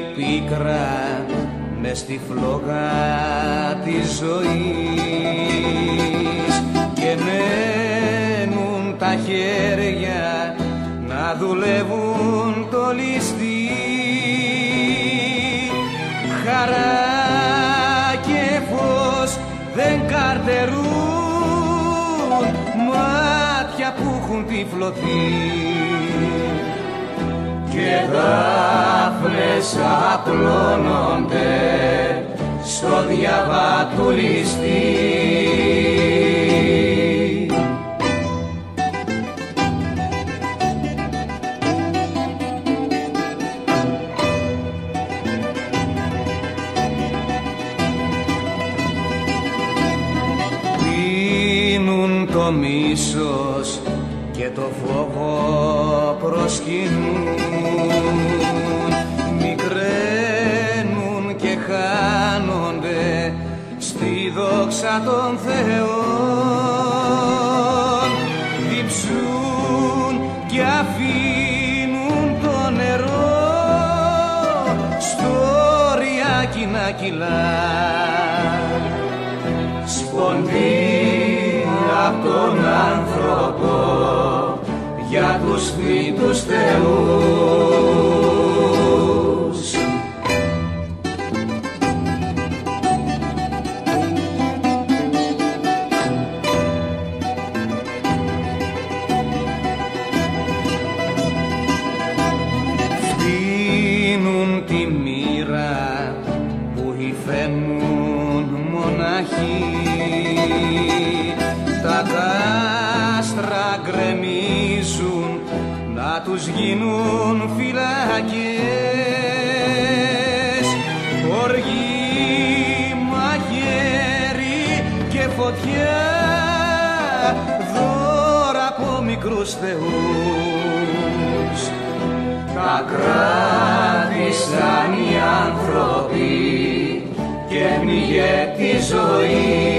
πίκρα μες στη φλόγα της ζωής και μένουν τα χέρια να δουλεύουν το ληστή. Χαρά και φως δεν καρτερούν, μάτια που έχουν τυφλωθεί και δάφνες απλώνονται στο διαβάτου ληστή. Πίνουν το μίσος και το φόβο προσκυνούν, μικραίνουν και χάνονται στη δόξα των θεών, διψούν και αφήνουν το νερό στο ριάκι να κυλά, σποντί απ' τον άνθρωπο για τους φύτους θεούς. Φτύνουν τη μοίρα που υφαίνουν μοναχοί, τα κάστρα γκρεμίζουν να τους γίνουν φυλακές, οργή, μαχαίρι και φωτιά, δώρα από μικρούς θεούς. Τα κράτησαν οι άνθρωποι και πνιγέ τη ζωή.